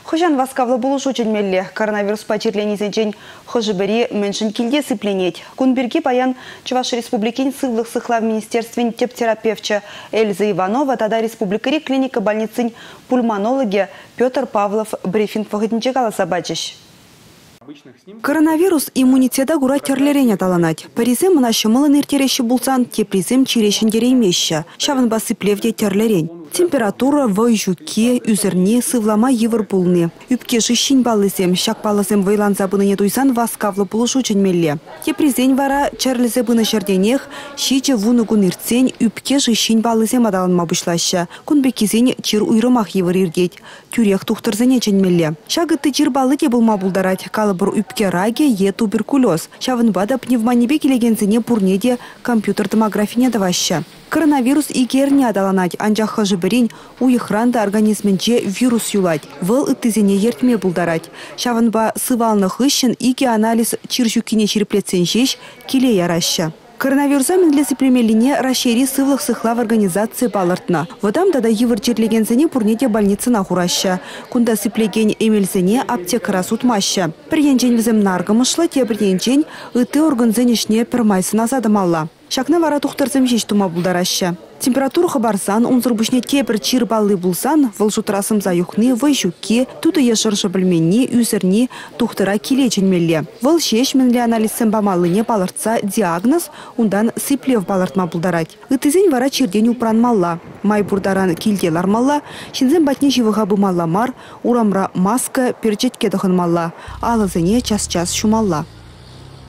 Хожан васкавлы болушу ченмелле коронавирус пачерленізен жен хожыбери меншін келде сыпленет. Кунберги баян Чуваш республикин сывлых сыхла в министерстве тептерапевча Эльза Иванова, тада республикари клиника больницын пульмонологи Петр Павлов брифинг вагытнче каласа. Коронавирус иммунитета гура терлерене таланать. Паризем мына шымылын иртереші булсан, тепризем чирешін деремеші. Шавын басы плевде терлерень. Температура в жуке, үзерне, сывлама евр пулны. Үпке жищин балызем, шак балызем вайлан забыныне туйсан васкавлы пулышу ченмелле. Тепризень вара черлізе быны жерденех, шиче вунугун иртсень, үпке жищин балызем адалынма бұшлашы. Кунбекизень чир уйрымах евр ирдеть. Тюрех тухтырзене ченмелле. Шагыты чир балы де булма булдарать. Калыбыр үпке раге е туберкулез. Шавын бада пневмонибе келегензіне пурнеде компьютер томографине даваща. Коронавирус игерне адаланать, анчах хожыберин уйхранда организменче вирус юлать. Выл ыттызене ертме булдарать. Шавынба сывалных ищен иге анализ чиржукине череплетсеншеш келе яраща. Коронавируса менлесі премелине расшири сывлых сыхла в организации балыртна. Водам дада евр черлегензене пурнете больницы нахураща. Кунда сыплеген эмельзене аптекара сутмаща. Приенчень візем наргымышла, те приенчень ыты органзенешне пермайсына задымалла. Шакна вара тухтарзем жеш тума булдараща. Температура хабарсан, унзырбушне тепір чир баллы булсан, вылжутрасым заюхны, вайжуке, туты ешыршы білменне, үзірне, тухтыра келе ченмелле. Выл шеш менле анализсен бамалыне балыртса диагноз, ундан сыплев балыртма булдарать. Үтізен вара чирден упранмалла. Май бурдаран келде лармалла, шинзен батне живыға бымалла мар, урамра маска перчетке дұхынмалла. Алызыне час-час шумалла.